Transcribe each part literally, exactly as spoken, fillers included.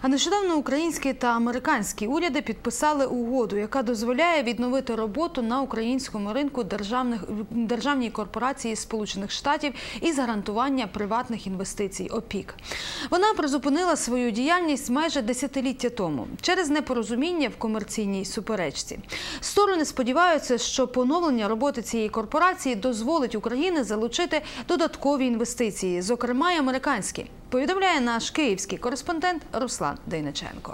А нещодавно українські та американські уряди підписали угоду, яка дозволяє відновити роботу на українському ринку державних, державній корпорації Сполучених Штатів із гарантування приватних інвестицій ОПІК. Вона призупинила свою діяльність майже десятиліття тому через непорозуміння в комерційній суперечці. Сторони сподіваються, що поновлення роботи цієї корпорації дозволить Україні залучити додаткові інвестиції, зокрема й американські. Повідомляє наш київський кореспондент Руслан Дейниченко.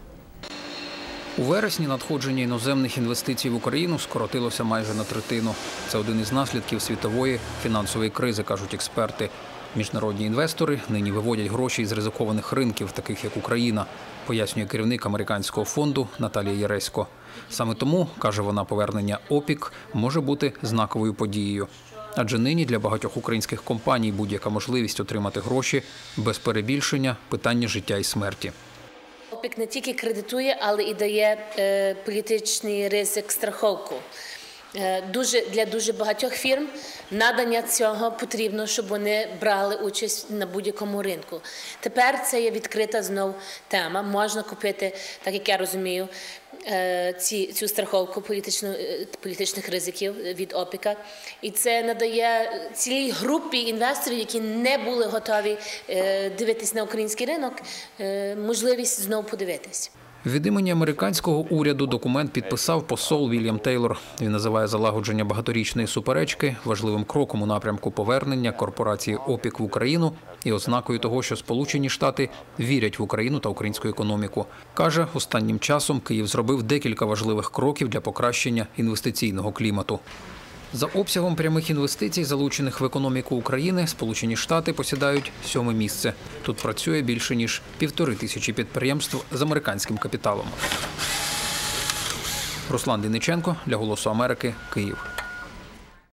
У вересні надходження іноземних інвестицій в Україну скоротилося майже на третину. Це один із наслідків світової фінансової кризи, кажуть експерти. Міжнародні інвестори нині виводять гроші із ризикованих ринків, таких як Україна, пояснює керівник американського фонду Наталія Яресько. Саме тому, каже вона, повернення ОПІК може бути знаковою подією. Адже нині для багатьох українських компаній будь-яка можливість отримати гроші без перебільшення – питання життя і смерті. ОПІК не тільки кредитує, але і дає е, політичний ризик, страховку. Е, дуже, для дуже багатьох фірм надання цього потрібно, щоб вони брали участь на будь-якому ринку. Тепер це є відкрита знов тема. Можна купити, так як я розумію, Ці, цю страховку політичних ризиків від ОПІКа. І це надає цілій групі інвесторів, які не були готові дивитись на український ринок, можливість знову подивитись. Від імені американського уряду документ підписав посол Вільям Тейлор. Він називає залагодження багаторічної суперечки важливим кроком у напрямку повернення корпорації ОПІК в Україну і ознакою того, що Сполучені Штати вірять в Україну та українську економіку. Каже, останнім часом Київ зробив декілька важливих кроків для покращення інвестиційного клімату. За обсягом прямих інвестицій, залучених в економіку України, Сполучені Штати посідають сьоме місце. Тут працює більше ніж півтори тисячі підприємств з американським капіталом. Руслан Дейниченко для «Голосу Америки», Київ.